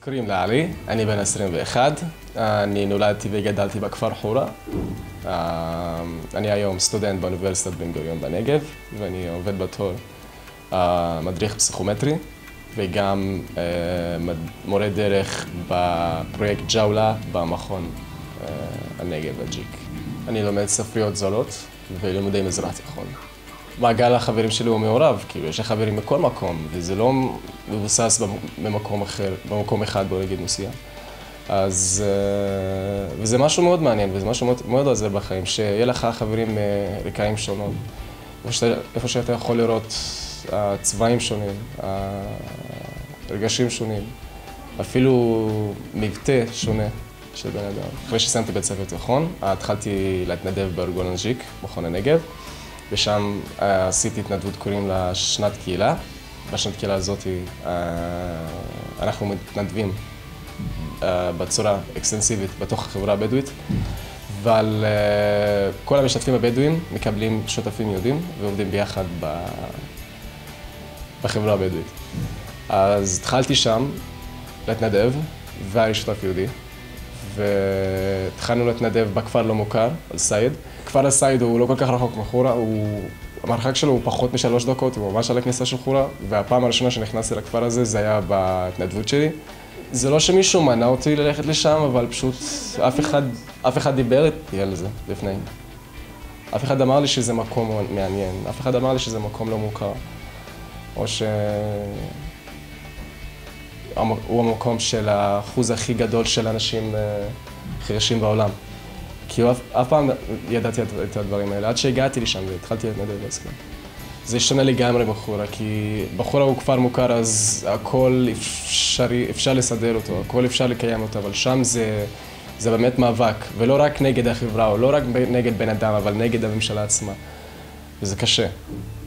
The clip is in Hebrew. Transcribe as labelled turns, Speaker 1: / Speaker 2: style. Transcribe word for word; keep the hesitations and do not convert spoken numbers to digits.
Speaker 1: קוראים לעלי, אני בן עשרים ואחת, אני נולדתי וגדלתי בכפר חורה. אני היום סטודנט באוניברסיטת בן גוריון בנגב, ואני עובד בתור מדריך פסיכומטרי, וגם מורה דרך בפרויקט ג'אולה במכון הנגב הג'יק. אני לומד ספריות זולות ולימודי מזרח תיכון. מעגל החברים שלי הוא מעורב, כאילו יש לי חברים בכל מקום, וזה לא מבוסס במקום אחר, במקום אחד, בוא נגיד מסוים. אז, וזה משהו מאוד מעניין, וזה משהו מאוד, מאוד עוזר בחיים, שיהיה לך חברים מרקעים שונות, איפה שאתה, איפה שאתה יכול לראות צבעים שונים, רגשים שונים, אפילו מבטא שונה של בן אדם. אחרי שסיימתי בית ספר תיכון, התחלתי להתנדב בארגון הג'יק, מכון הנגב, ושם עשיתי התנדבות, קוראים לה שנת קהילה. בשנת קהילה הזאת אנחנו מתנדבים בצורה אקסטנסיבית בתוך החברה הבדואית, אבל כל המשתתפים הבדואים מקבלים שותפים יהודים ועובדים ביחד בחברה הבדואית. אז התחלתי שם להתנדב, והיה לי שותף יהודי, והתחלנו להתנדב בכפר לא מוכר, אל-סייד. כפר אל-סייד הוא לא כל כך רחוק מחורה, הוא... המרחק שלו הוא פחות משלוש דקות, הוא ממש על הכניסה של חורה, והפעם הראשונה שנכנסתי לכפר הזה זה היה בהתנדבות שלי. זה לא שמישהו מנע אותי ללכת לשם, אבל פשוט אף אחד, אף אחד דיבר איתי על זה לפני. אף אחד אמר לי שזה מקום מעניין, אף אחד אמר לי שזה מקום לא מוכר, או ש... הוא המקום של האחוז הכי גדול של אנשים חירשים בעולם. כי אף, אף פעם ידעתי את הדברים האלה, עד שהגעתי לשם והתחלתי להתנדב בעצמי. זה השתנה לגמרי בחורה, כי בחורה הוא כפר מוכר, אז הכל אפשרי, אפשר לסדר אותו, הכל אפשר לקיים אותו, אבל שם זה, זה באמת מאבק, ולא רק נגד החברה, או לא רק נגד בן אדם, אבל נגד הממשלה עצמה. וזה קשה.